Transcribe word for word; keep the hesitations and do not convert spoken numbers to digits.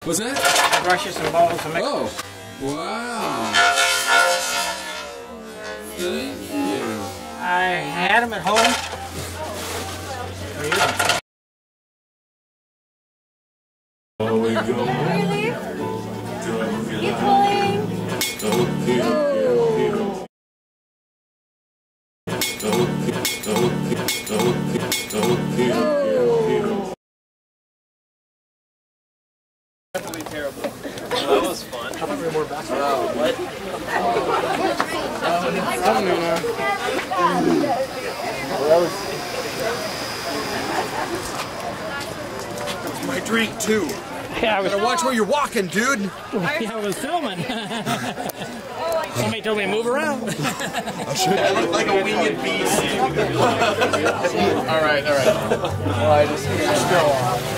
What's that? Brushes and balls and mix. Oh, wow. Thank you. I had them at home. Really? Keep Terrible. Well, that was fun. I thought we were more basketball. Oh, what? That's my drink too. Yeah, I was. Gotta watch where you're walking, dude. Yeah, I was filming. Somebody told me to move around. I look like a winged beast. All right, all right. Well, I just, just go on.